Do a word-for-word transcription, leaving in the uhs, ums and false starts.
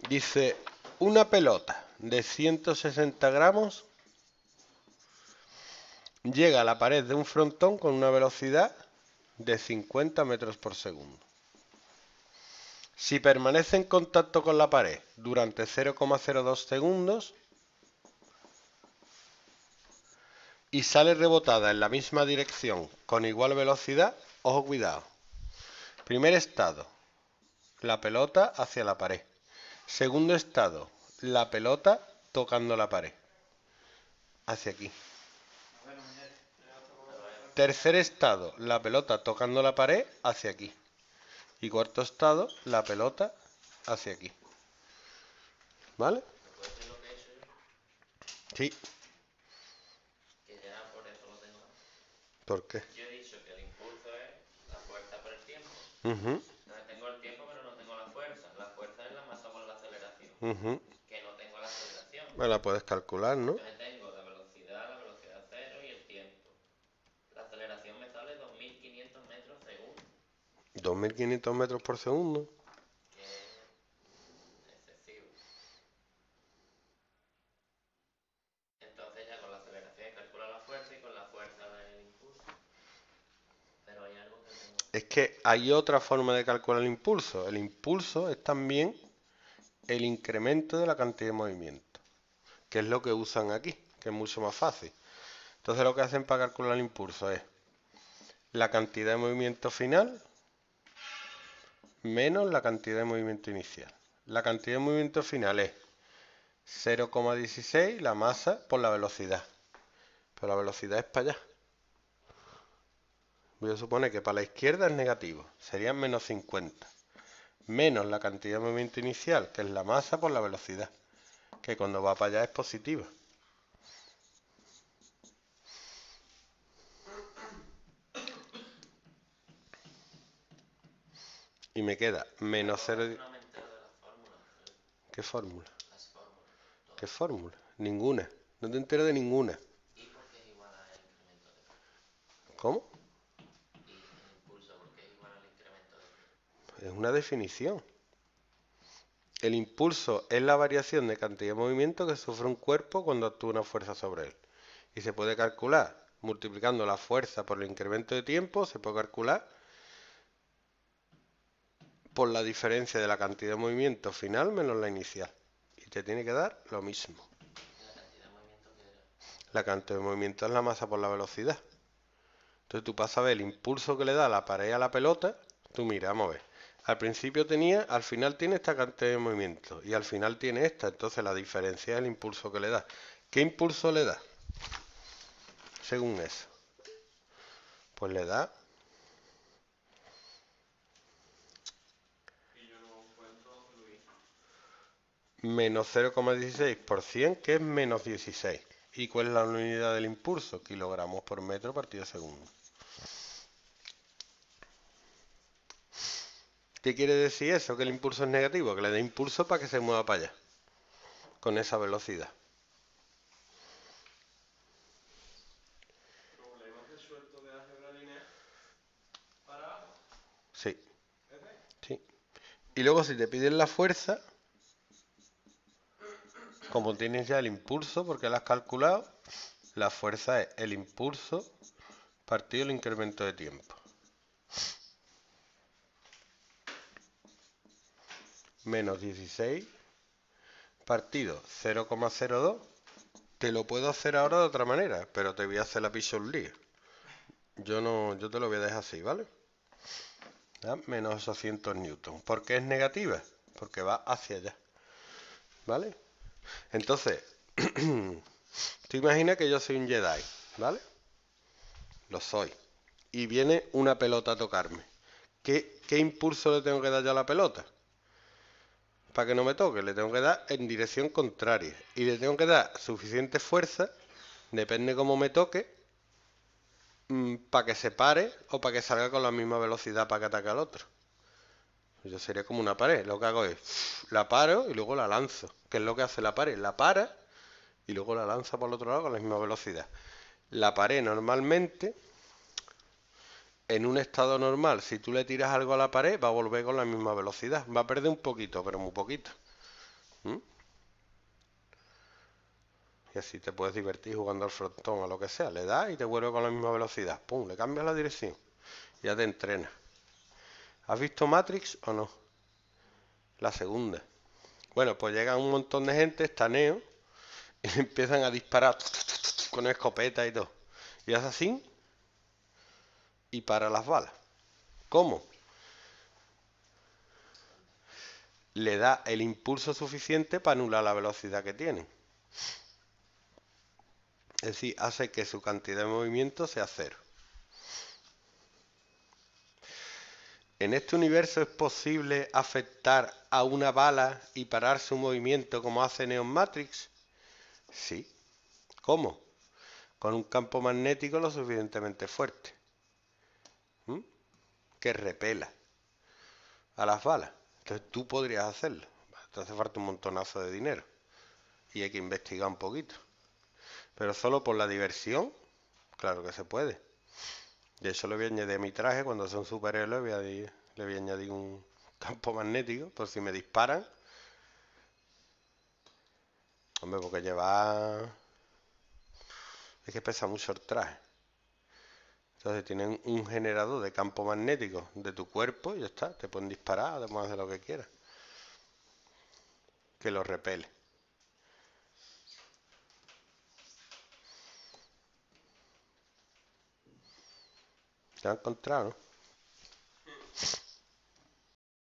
Dice, una pelota de ciento sesenta gramos llega a la pared de un frontón con una velocidad de cincuenta metros por segundo. Si permanece en contacto con la pared durante cero coma cero dos segundos y sale rebotada en la misma dirección con igual velocidad, ojo cuidado. Primer estado, la pelota hacia la pared. Segundo estado, la pelota tocando la pared. Hacia aquí. Tercer estado, la pelota tocando la pared hacia aquí. Y cuarto estado, la pelota hacia aquí. ¿Vale? Sí. Que ya por eso lo tengo. ¿Por qué? Yo he dicho que el impulso es la fuerza por el tiempo. Uh-huh. Entonces tengo el tiempo pero no tengo la fuerza. La fuerza es la masa por la aceleración. Uh-huh. Que no tengo la aceleración. Me la puedes calcular, ¿no? Entonces tengo la velocidad, la velocidad cero y el tiempo. La aceleración me sale dos mil quinientos metros segundo. dos mil quinientos metros por segundo. Que es excesivo. Entonces ya con la aceleración calcula la fuerza y con la fuerza el impulso. Pero hay algo que tengo. Es que hay otra forma de calcular el impulso. El impulso es también el incremento de la cantidad de movimiento, que es lo que usan aquí, que es mucho más fácil. Entonces lo que hacen para calcular el impulso es la cantidad de movimiento final menos la cantidad de movimiento inicial. La cantidad de movimiento final es cero coma dieciséis la masa por la velocidad. Pero la velocidad es para allá. Voy a suponer que para la izquierda es negativo. Serían menos cincuenta. Menos la cantidad de movimiento inicial, que es la masa por la velocidad. Que cuando va para allá es positiva. Y me queda menos cero... No me entero de las fórmulas. ¿Qué fórmula? Las fórmulas. ¿Qué fórmula? Ninguna. No te entero de ninguna. ¿Y por qué es igual al incremento de fuerza? ¿Cómo? ¿Y el impulso por qué es igual al incremento de fuerza? Es una definición. El impulso es la variación de cantidad de movimiento que sufre un cuerpo cuando actúa una fuerza sobre él. Y se puede calcular multiplicando la fuerza por el incremento de tiempo, se puede calcular por la diferencia de la cantidad de movimiento final menos la inicial. Y te tiene que dar lo mismo. ¿La cantidad de movimiento qué era? La cantidad de movimiento es la masa por la velocidad. Entonces tú pasas a ver el impulso que le da la pared a la pelota. Tú mira, vamos a ver. Al principio tenía, al final tiene esta cantidad de movimiento y al final tiene esta. Entonces la diferencia es el impulso que le da. ¿Qué impulso le da? Según eso. Pues le da... menos cero coma dieciséis por cien, que es menos dieciséis. ¿Y cuál es la unidad del impulso? Kilogramos por metro partido segundo. ¿Qué quiere decir eso? Que el impulso es negativo, que le da impulso para que se mueva para allá, con esa velocidad. ¿Problemas resueltos de álgebra lineal para abajo? Sí. Sí. Y luego si te piden la fuerza, como tienes ya el impulso, porque lo has calculado, la fuerza es el impulso partido el incremento de tiempo. Menos dieciséis partido cero coma cero dos. Te lo puedo hacer ahora de otra manera, pero te voy a hacer la picha un lío. Yo no, yo te lo voy a dejar así, ¿vale? ¿Ya? Menos ochocientos newton. ¿Por qué es negativa? Porque va hacia allá. ¿Vale? Entonces, tú imaginas que yo soy un Jedi, ¿vale? Lo soy. Y viene una pelota a tocarme. ¿Qué, qué impulso le tengo que dar yo a la pelota? Para que no me toque, le tengo que dar en dirección contraria. Y le tengo que dar suficiente fuerza, depende cómo me toque, para que se pare o para que salga con la misma velocidad para que ataque al otro. Yo sería como una pared. Lo que hago es, la paro y luego la lanzo. ¿Qué es lo que hace la pared? La para y luego la lanza por el otro lado con la misma velocidad. La pared normalmente, en un estado normal, si tú le tiras algo a la pared, va a volver con la misma velocidad. Va a perder un poquito, pero muy poquito. ¿Mm? Y así te puedes divertir jugando al frontón, a lo que sea. Le das y te vuelve con la misma velocidad. Pum, le cambias la dirección. Ya te entrenas. ¿Has visto Matrix o no? La segunda. Bueno, pues llega un montón de gente, está Neo, y le empiezan a disparar con escopeta y todo. Y hace así y para las balas. ¿Cómo? Le da el impulso suficiente para anular la velocidad que tienen. Es decir, hace que su cantidad de movimiento sea cero. ¿En este universo es posible afectar a una bala y parar su movimiento como hace Neon Matrix? Sí. ¿Cómo? Con un campo magnético lo suficientemente fuerte. ¿Mm? Que repela a las balas. Entonces tú podrías hacerlo. Te hace falta un montonazo de dinero. Y hay que investigar un poquito. Pero solo por la diversión, claro que se puede. De hecho, le voy a añadir a mi traje, cuando sea un superhéroe, voy a di- le voy a añadir un campo magnético, por si me disparan. Hombre, porque lleva... Es que pesa mucho el traje. Entonces tienen un generador de campo magnético de tu cuerpo y ya está. Te pueden disparar, además de lo que quieras. Que lo repele. ¿Te has encontrado, no?